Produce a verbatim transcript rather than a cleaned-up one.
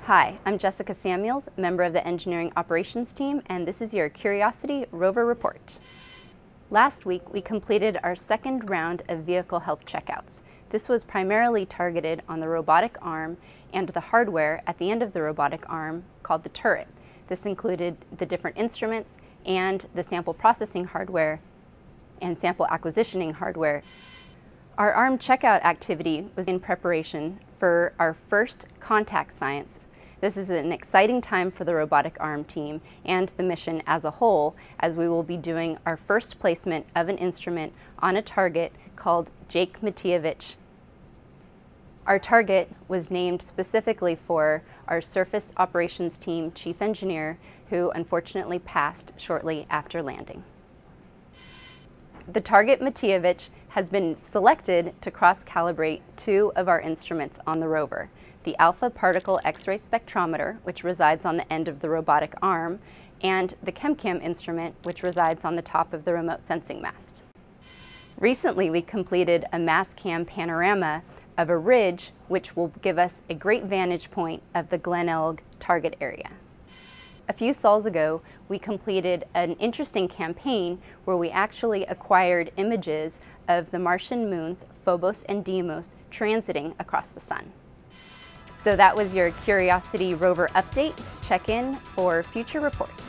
Hi, I'm Jessica Samuels, member of the Engineering Operations team, and this is your Curiosity Rover Report. Last week, we completed our second round of vehicle health checkouts. This was primarily targeted on the robotic arm and the hardware at the end of the robotic arm called the turret. This included the different instruments and the sample processing hardware and sample acquisitioning hardware. Our arm checkout activity was in preparation for our first contact science. This is an exciting time for the robotic arm team and the mission as a whole, as we will be doing our first placement of an instrument on a target called Jake Matijevich. Our target was named specifically for our surface operations team chief engineer, who unfortunately passed shortly after landing. The target Matijevich has been selected to cross-calibrate two of our instruments on the rover: the alpha particle X-ray spectrometer, which resides on the end of the robotic arm, and the ChemCam instrument, which resides on the top of the remote sensing mast. Recently, we completed a mass cam panorama of a ridge, which will give us a great vantage point of the Glenelg target area. A few sols ago, we completed an interesting campaign where we actually acquired images of the Martian moons Phobos and Deimos transiting across the sun. So that was your Curiosity rover update. Check in for future reports.